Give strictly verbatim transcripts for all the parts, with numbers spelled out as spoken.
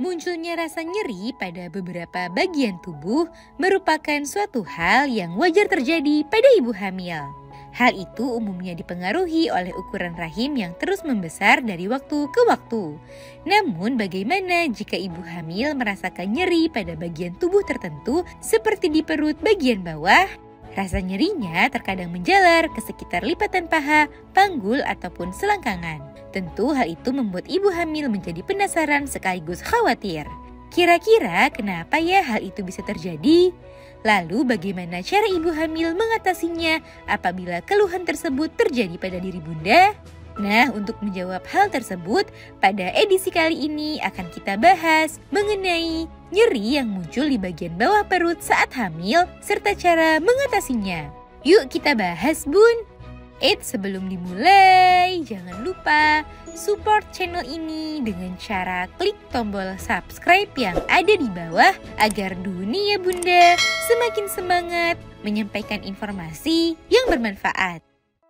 Munculnya rasa nyeri pada beberapa bagian tubuh merupakan suatu hal yang wajar terjadi pada ibu hamil. Hal itu umumnya dipengaruhi oleh ukuran rahim yang terus membesar dari waktu ke waktu. Namun bagaimana jika ibu hamil merasakan nyeri pada bagian tubuh tertentu seperti di perut bagian bawah? Rasa nyerinya terkadang menjalar ke sekitar lipatan paha, panggul, ataupun selangkangan. Tentu hal itu membuat ibu hamil menjadi penasaran sekaligus khawatir. Kira-kira kenapa ya hal itu bisa terjadi? Lalu bagaimana cara ibu hamil mengatasinya apabila keluhan tersebut terjadi pada diri bunda? Nah, untuk menjawab hal tersebut, pada edisi kali ini akan kita bahas mengenai nyeri yang muncul di bagian bawah perut saat hamil serta cara mengatasinya. Yuk kita bahas, Bun! Eits, sebelum dimulai, jangan lupa support channel ini dengan cara klik tombol subscribe yang ada di bawah agar dunia bunda semakin semangat menyampaikan informasi yang bermanfaat.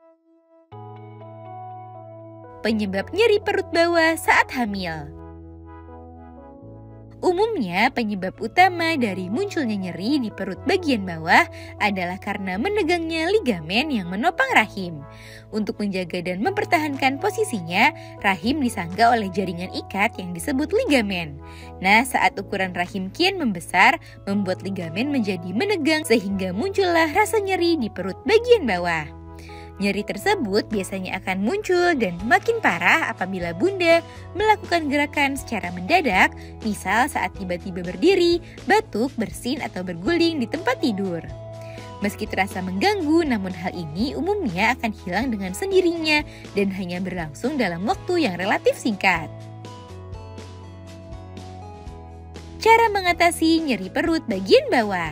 Penyebab nyeri perut bawah saat hamil. Umumnya penyebab utama dari munculnya nyeri di perut bagian bawah adalah karena menegangnya ligamen yang menopang rahim. Untuk menjaga dan mempertahankan posisinya, rahim disangga oleh jaringan ikat yang disebut ligamen. Nah, saat ukuran rahim kian membesar, membuat ligamen menjadi menegang sehingga muncullah rasa nyeri di perut bagian bawah. Nyeri tersebut biasanya akan muncul dan makin parah apabila bunda melakukan gerakan secara mendadak, misal saat tiba-tiba berdiri, batuk, bersin, atau berguling di tempat tidur. Meski terasa mengganggu, namun hal ini umumnya akan hilang dengan sendirinya dan hanya berlangsung dalam waktu yang relatif singkat. Cara mengatasi nyeri perut bagian bawah.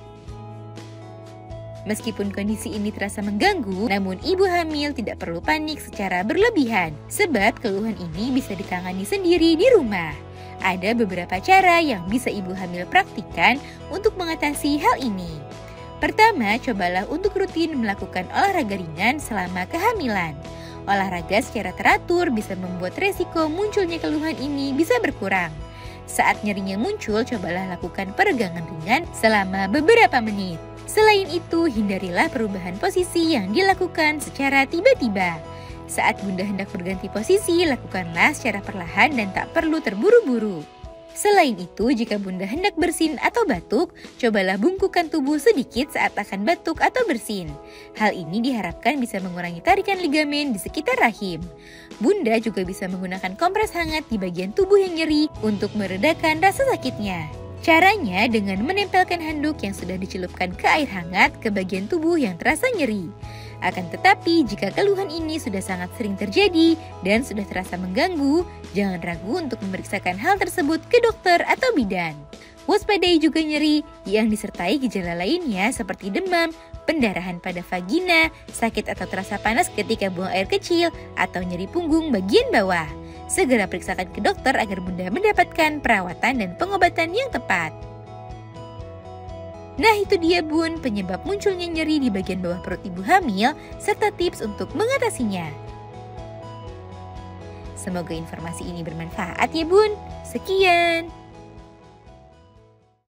Meskipun kondisi ini terasa mengganggu, namun ibu hamil tidak perlu panik secara berlebihan, sebab keluhan ini bisa ditangani sendiri di rumah. Ada beberapa cara yang bisa ibu hamil praktikkan untuk mengatasi hal ini. Pertama, cobalah untuk rutin melakukan olahraga ringan selama kehamilan. Olahraga secara teratur bisa membuat resiko munculnya keluhan ini bisa berkurang. Saat nyerinya muncul, cobalah lakukan peregangan ringan selama beberapa menit. Selain itu, hindarilah perubahan posisi yang dilakukan secara tiba-tiba. Saat bunda hendak berganti posisi, lakukanlah secara perlahan dan tak perlu terburu-buru. Selain itu, jika bunda hendak bersin atau batuk, cobalah bungkukkan tubuh sedikit saat akan batuk atau bersin. Hal ini diharapkan bisa mengurangi tarikan ligamen di sekitar rahim. Bunda juga bisa menggunakan kompres hangat di bagian tubuh yang nyeri untuk meredakan rasa sakitnya. Caranya dengan menempelkan handuk yang sudah dicelupkan ke air hangat ke bagian tubuh yang terasa nyeri. Akan tetapi, jika keluhan ini sudah sangat sering terjadi dan sudah terasa mengganggu, jangan ragu untuk memeriksakan hal tersebut ke dokter atau bidan. Waspadai juga nyeri yang disertai gejala lainnya seperti demam, pendarahan pada vagina, sakit atau terasa panas ketika buang air kecil, atau nyeri punggung bagian bawah. Segera periksakan ke dokter agar bunda mendapatkan perawatan dan pengobatan yang tepat. Nah, itu dia bun, penyebab munculnya nyeri di bagian bawah perut ibu hamil, serta tips untuk mengatasinya. Semoga informasi ini bermanfaat ya bun. Sekian.